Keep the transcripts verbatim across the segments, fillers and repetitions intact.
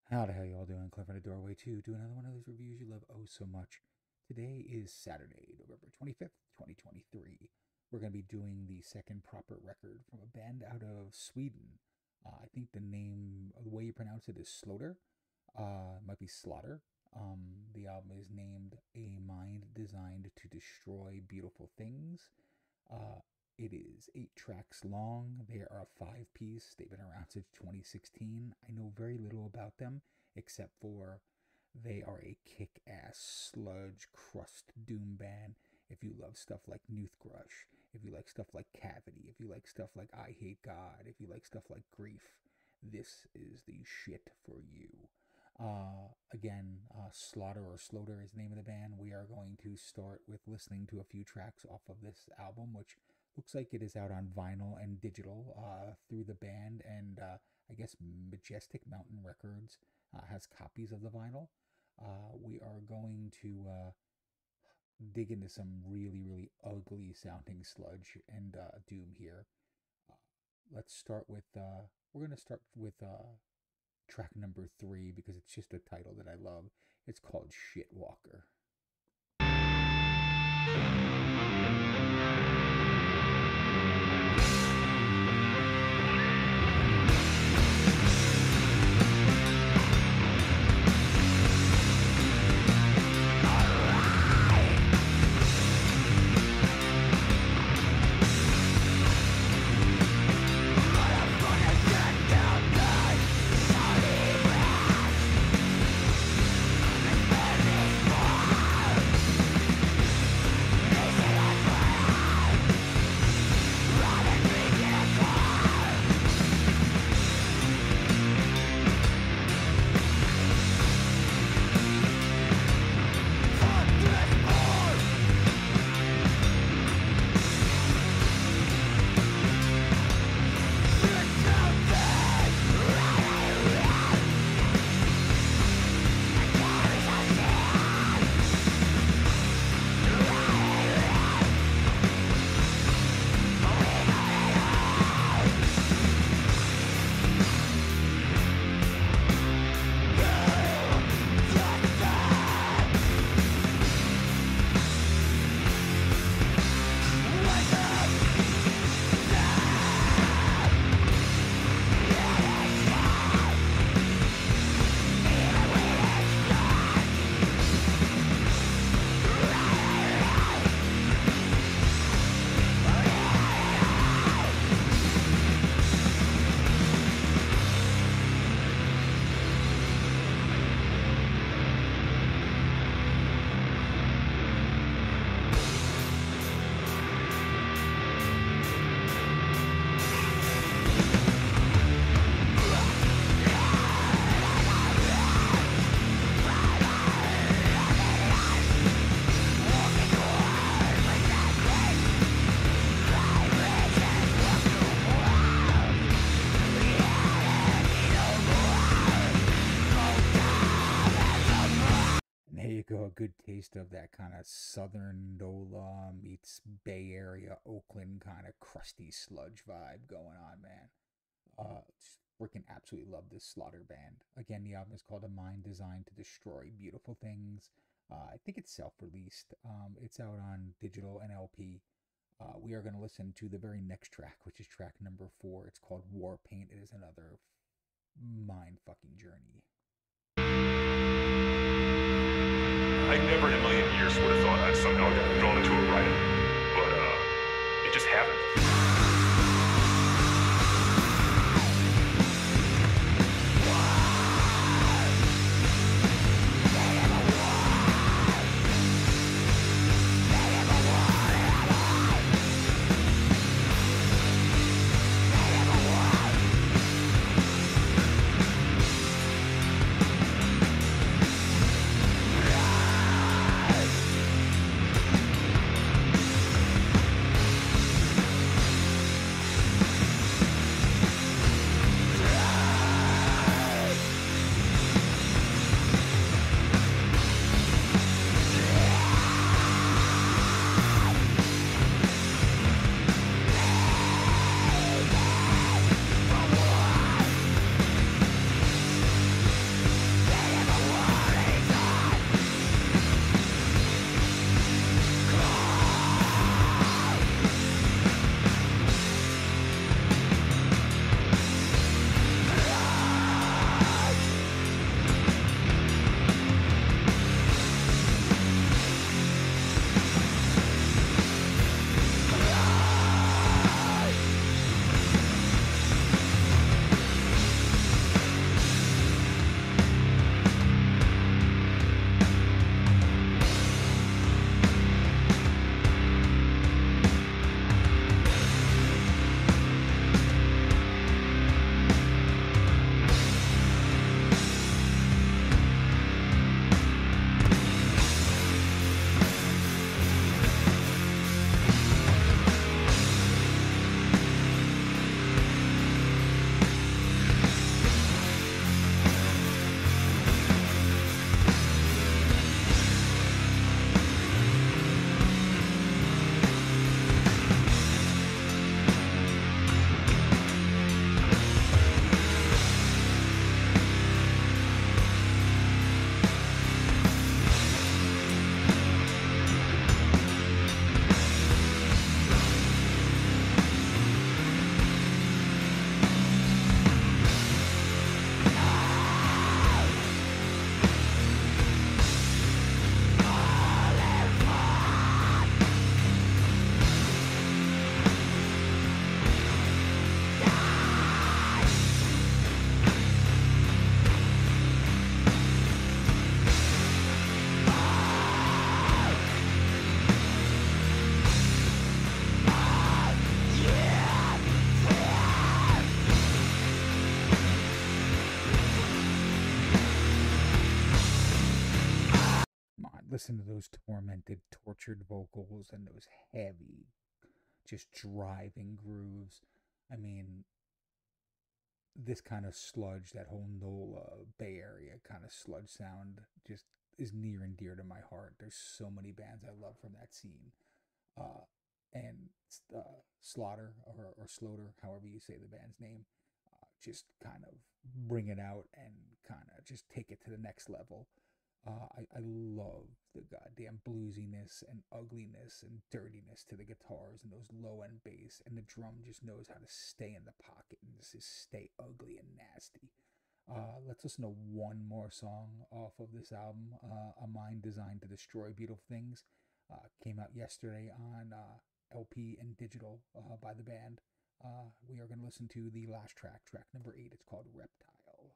How the hell y'all doing? Cliff in the Doorway two. Do another one of those reviews you love oh so much. Today is Saturday, November twenty-fifth, twenty twenty-three. We're going to be doing the second proper record from a band out of Sweden. Uh, I think the name, the way you pronounce it is Slaughter. Uh, it might be Slaughter. Um, the album is named A Mind Designed to Destroy Beautiful Things. Uh, it is eight tracks long. They are a five piece. They've been around since twenty sixteen. I know very little about them except for they are a kick ass sludge crust doom band. If you love stuff like Noothgrush, if you like stuff like Cavity, if you like stuff like I Hate God, if you like stuff like Grief, this is the shit for you. Uh, again, uh, Slaughter or Slaughter is the name of the band. We are going to start with listening to a few tracks off of this album, which looks like it is out on vinyl and digital uh, through the band, and uh, I guess Majestic Mountain Records uh, has copies of the vinyl. Uh, we are going to uh, dig into some really, really ugly sounding sludge and uh, doom here. Uh, let's start with, uh, we're going to start with uh, track number three because it's just a title that I love. It's called Shitwalker. Go a good taste of that kind of southern NOLA meets Bay Area Oakland kind of crusty sludge vibe going on, man. Uh, freaking absolutely love this Slaughter band. Again, the album is called A Mind Designed to Destroy Beautiful Things. Uh, I think it's self-released. Um, it's out on digital and L P. Uh, we are going to listen to the very next track, which is track number four. It's called War Paint. It is another mind-fucking journey. I never in a million years would have thought I'd somehow gotten drawn into a riot, but uh, it just happened. listen to those tormented, tortured vocals and those heavy, just driving grooves. I mean, this kind of sludge, that whole NOLA Bay Area kind of sludge sound, just is near and dear to my heart. There's so many bands I love from that scene. Uh, and uh, Slaughter, or, or Sloter, however you say the band's name, uh, just kind of bring it out and kind of just take it to the next level. Uh, I, I love the goddamn bluesiness and ugliness and dirtiness to the guitars and those low end bass, and the drum just knows how to stay in the pocket and just stay ugly and nasty. Uh, let's listen to one more song off of this album, uh, A Mind Designed to Destroy Beautiful Things. Uh, came out yesterday on uh, L P and digital uh, by the band. Uh, we are going to listen to the last track, track number eight. It's called Reptile.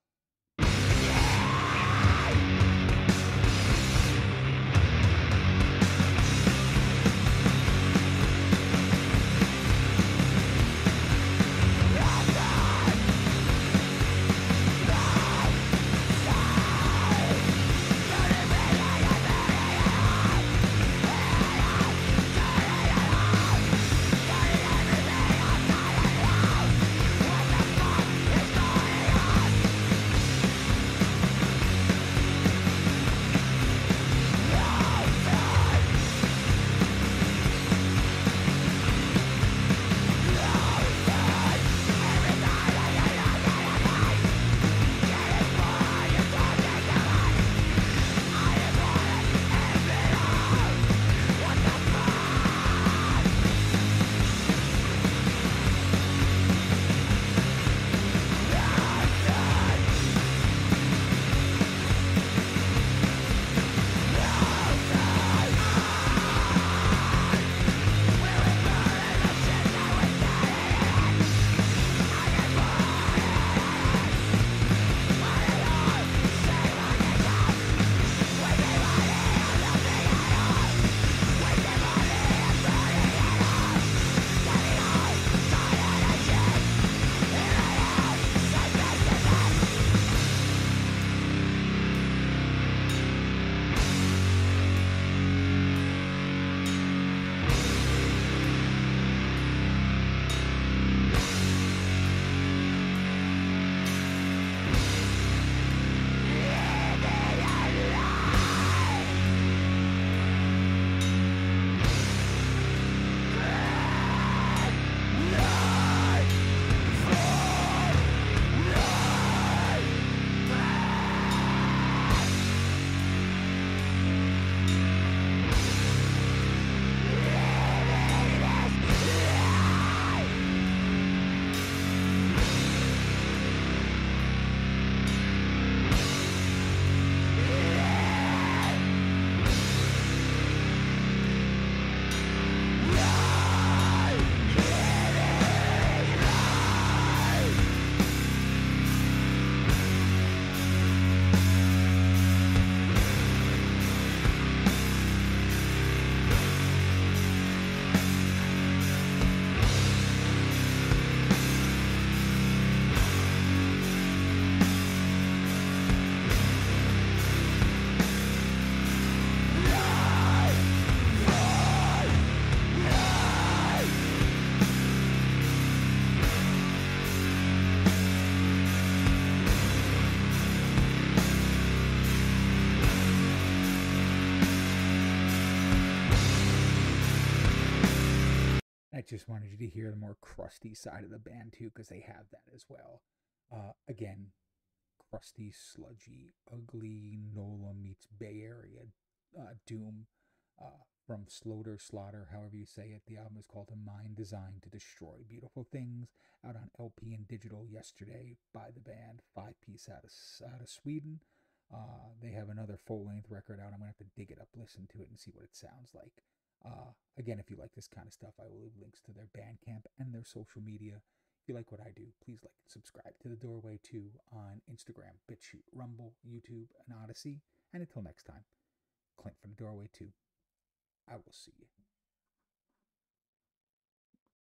I just wanted you to hear the more crusty side of the band too, because they have that as well. Uh, again, crusty, sludgy, ugly NOLA meets Bay Area uh, doom uh, from Sloter, Slaughter, however you say it. The album is called A Mind Designed to Destroy Beautiful Things, out on L P and digital yesterday by the band, five piece out of out of Sweden. Uh, they have another full length record out. I'm gonna have to dig it up, listen to it, and see what it sounds like. Uh, again, if you like this kind of stuff, I will leave links to their Bandcamp and their social media. If you like what I do, please like and subscribe to The Doorway two on Instagram, BitChute, Rumble, YouTube, and Odyssey. And until next time, Clint from The Doorway two. I will see you.